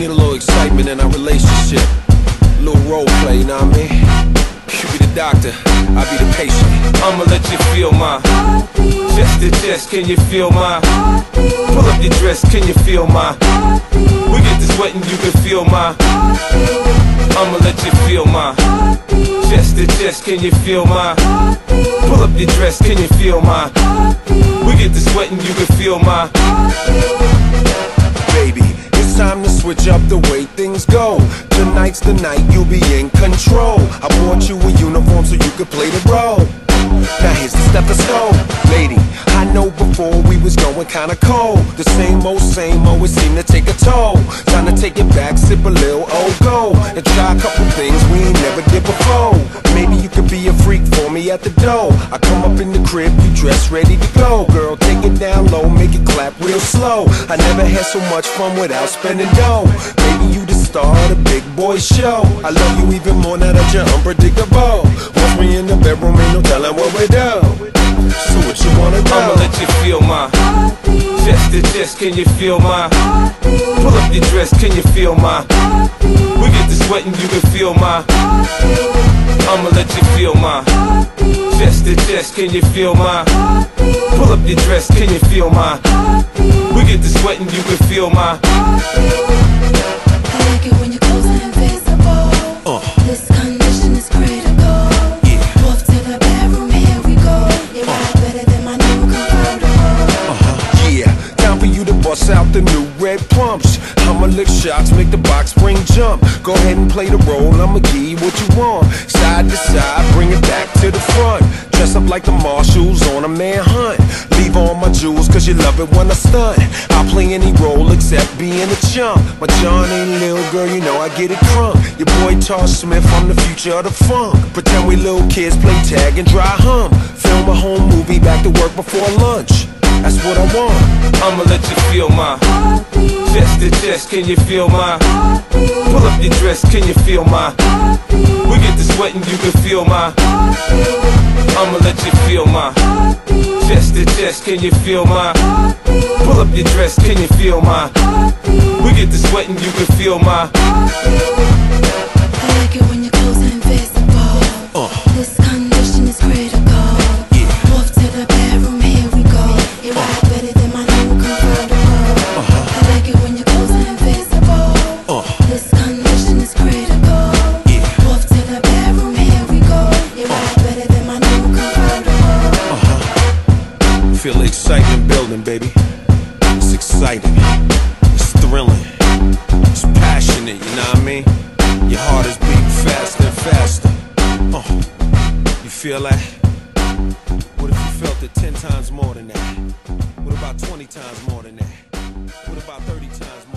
need a little excitement in our relationship. A little role play, you know what I mean? You be the doctor, I be the patient. I'ma let you feel my chest to chest, can you feel my pull up your dress, can you feel my we get this wet and you can feel my I'ma let you feel my chest to chest, can you feel my pull up your dress, can you feel my we get this wet and you can feel my baby. It's time to switch up the way things go. Tonight's the night you'll be in control. I bought you a uniform so you could play the role. Now here's the stethoscope. Lady, I know before we was going kinda cold. The same old, it seemed to take a toll. Time to take it back, sip a little old gold, and try a couple things we ain't never did before. Maybe you could be a freak for me at the door. I come up in the crib, you dress ready to go. Girl, take it down low, make it clap real slow. I never had so much fun without spending dough. Maybe you the star of the big boy show. I love you even more now that you're unpredictable. Once we in the bedroom, ain't no telling what we do. So what you wanna do? I'ma let you feel my chest to chest, can you feel my pull up your dress, can you feel my we get this wet and you can feel my I'ma let you feel my chest to chest, can you feel my pull up your dress, can you feel my we get this wet and you can feel my I like it when your clothes are invisible. This condition is critical. Off to the bedroom, here we go. You ride better than my new convertible. Yeah, time for you to bust out the new red pumps. I'ma lick shots, make the box spring jump. Go ahead and play the role, I'ma give you what you want. Side to side, bring it back to the front. Dress up like the Marshalls on a manhunt. Leave all my jewels cause you love it when I stunt. I'll play any role except being a chump. My John ain't little girl, you know I get it crunk. Your boy Tar Smith, I'm the future of the funk. Pretend we little kids, play tag and dry hump. Film a home movie, back to work before lunch. That's what I want. I'ma let you feel my chest to chest, can you feel my pull up your dress, can you feel my we get this wet and you can feel my I'ma let you feel my chest to chest, can you feel my pull up your dress, can you feel my we get this wet and you can feel my I like it when your clothes are invisible. This condition is critical. Off to the bedroom, here we go. You ride better than my new convertible. I like it when your clothes are invisible. This condition is critical. Off to the bedroom, here we go. You ride better than my new convertible. Feel the excitement building, baby. It's exciting, it's thrilling, it's passionate, you know what I mean? Your heart is beating faster and faster. You feel that? What if you felt it 10 times more than that? What about 20 times more than that? What about 30 times more?